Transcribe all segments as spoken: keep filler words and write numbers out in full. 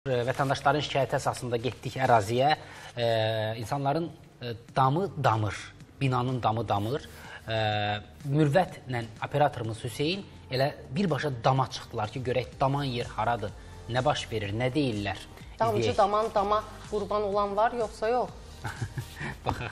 Vətəndaşların şikayəti əsasında getdik əraziyə, e, insanların e, damı damır, binanın damı damır. E, mürvətlə operatorumuz Hüseyin elə birbaşa dama çıxdılar ki, görək daman yer haradır, nə baş verir, nə deyirlər. Damcı İzləyək. Daman dama qurban olan var, yoxsa yox? Baxaq.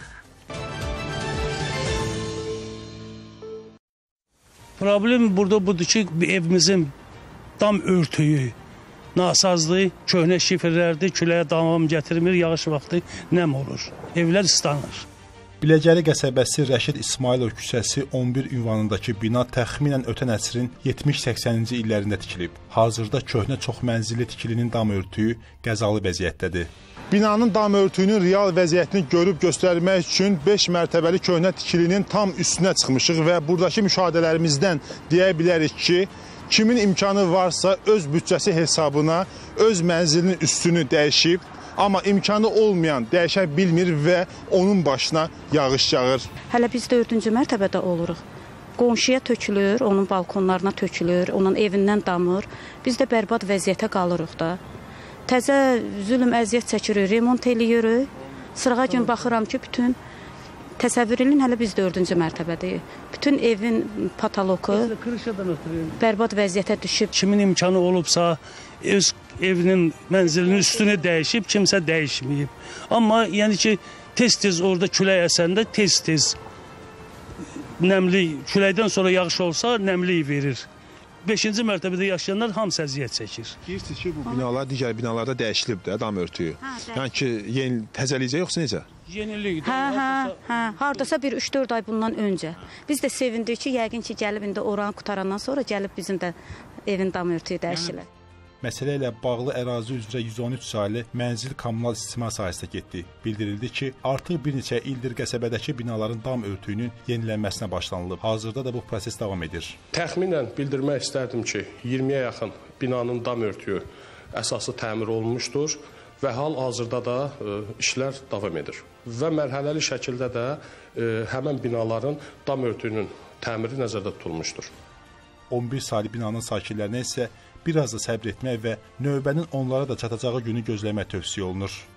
Problem burada budur ki, evimizin dam örtüyü nasazdır, köhnə şifrlərdir, küləyə davam gətirmir, yağış vaxtı nəm olur, evlər ıslanır. Biləcəri qəsəbəsi Rəşid İsmailov küçəsi on bir ünvanındakı bina təxminən ötən əsrin yetmiş səksəninci illərində tikilib. Hazırda köhnə çoxmənzilli tikilinin dam örtüyü qəzalı vəziyyətdədir. Binanın dam örtüyünün real vəziyyətini görüb göstərmək üçün beş mərtəbəli köhnə tikilinin tam üstünə çıxmışıq və buradakı müşahidələrimizdən deyə bilərik ki, kimin imkanı varsa öz bütçəsi hesabına öz mənzilinin üstünü dəyişib, amma imkanı olmayan dəyişə bilmir və onun başına yağış yağır. Hələ biz dördüncü mərtəbədə oluruq. Qonşuya tökülür, onun balkonlarına tökülür, onun evindən damır. Biz də bərbad vəziyyətə qalırıq da. Təzə zülm əziyyət çəkirik, remont eləyirik. Sırağa gün baxıram ki, bütün təsəvvür edin, hələ biz dördüncü mərtəbədəyik. Bütün evin pataloku bərbad vəziyyətə düşüb. Kimin imkanı olubsa, öz evinin mənzilinin üstünü dəyişib, kimsə dəyişməyib. Amma yəni ki, tez-tez orada külək əsəndə tez-tez nəmli, küləkdən sonra yağış olsa nəmli verir. Beşinci mərtəbədə yaşayanlar hamısı əziyyət çəkir. Deyirsiniz ki, bu binalar digər binalarda dəyişilib də, dam örtüyü. Hə, yəni ki, yeni təzəliyəcək yoxsa necə? Yenilik. Hə, hə, hə. Hardasa bir üç dörd ay bundan öncə. Biz də sevindik ki, yəqin ki, gəlib indi oranı qutarandan sonra gəlib bizim də evin dam örtüyü dəyişilir. Məsələ ilə bağlı ərazi üzrə yüz on üç saylı mənzil kommunal istismar sahəsinə getdi. Bildirildi ki, artıq bir neçə ildir qəsəbədəki binaların dam örtüyünün yenilənməsinə başlanılıb. Hazırda da bu proses davam edir. Təxminən bildirmək istərdim ki, iyirmiyə yaxın binanın dam örtüyü əsası təmir olunmuşdur və hal-hazırda da e, işlər davam edir. Və mərhələli şəkildə də e, həmən binaların dam örtüyünün təmiri nəzərdə tutulmuşdur. on bir saylı binanın sakinlərinə isə biraz da səbr etmək və növbənin onlara da çatacağı günü gözləmək tövsiyə olunur.